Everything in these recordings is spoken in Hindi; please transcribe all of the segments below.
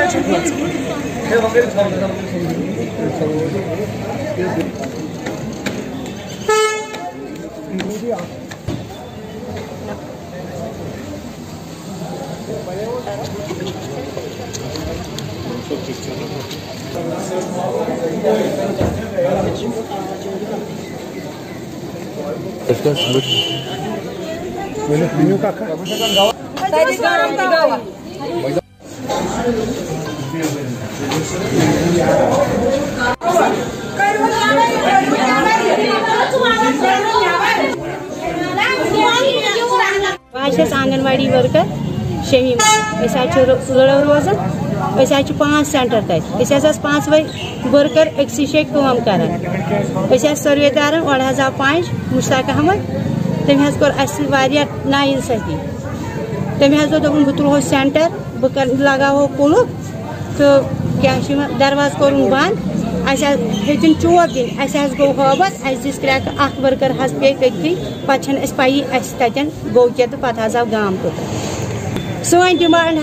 आंगनवाड़ी वर्कर शमीम लड़व रोजान 5 सेंटर तक 5 वर्कर अक्सी कम कर सर्वेदारन और आव 5 मुश्ताक अहमद तम कोर नाइंसाफी तम दोपन बह तुलो सेंटर बह लगाओ कुलुप तो क्या दरवाज कोर बंद हेतन चोब दिन गो हबत दिस क्रैक वर्कर पे तथी पे पाई तन गो क्या तो पे आव गाम तुत सन डिमांड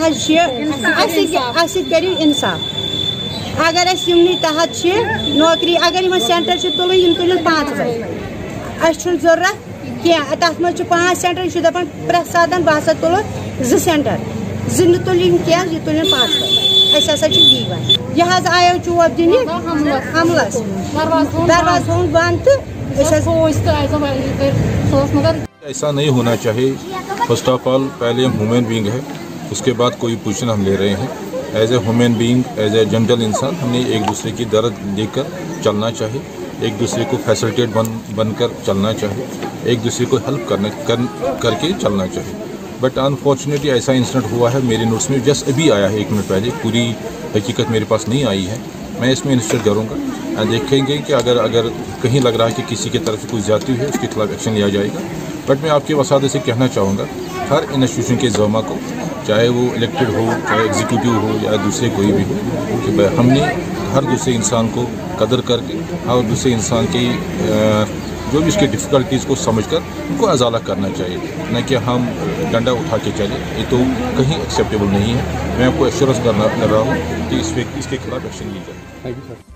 करू इंसाफ अगर यमन तहत नौकरी अगर सेंटर तुलन तुलन 5 जरूरत क्या तथ मज 5 सेंटर दपान प्रे सात बह तुल 2 सेंटर 2 तुलन क्या तुलन 5 यह आयो चोब दिन हमलस दरवाज थोन बंद ऐसा नहीं होना चाहिए। फर्स्ट ऑफ ऑल पहले हम ह्यूमन बीइंग है, उसके बाद कोई पोजीशन हम ले रहे हैं। As a human being, as a general इंसान हमने एक दूसरे की दर्द देखकर चलना चाहिए, एक दूसरे को फैसिलिटेट बनकर चलना चाहिए, एक दूसरे को हेल्प करके चलना चाहिए। बट अनफॉर्चुनेटली ऐसा इंसिडेंट हुआ है मेरे नोट्स में, जस्ट अभी आया है 1 मिनट पहले, पूरी हकीकत मेरे पास नहीं आई है। मैं इसमें इंसिस्ट करूँगा, देखेंगे कि अगर कहीं लग रहा है कि किसी की तरफ से कोई ज्यादती हुई है उसके खिलाफ एक्शन लिया जाएगा। बट मैं आपके वसादे से कहना चाहूँगा हर इंस्टीट्यूशन के ज़मा को, चाहे वो इलेक्टेड हो, चाहे एग्जीक्यूटिव हो या दूसरे कोई भी हो, कि हमने हर दूसरे इंसान को कदर करके और दूसरे इंसान की जो भी उसकी डिफ़िकल्टीज़ को समझकर उनको अजाला करना चाहिए, न कि हम डंडा उठा के चले। ये तो कहीं एक्सेप्टेबल नहीं है। मैं आपको एश्योरेंस कर रहा हूँ कि इसके खिलाफ एक्शन ली जाए। Thank you sir.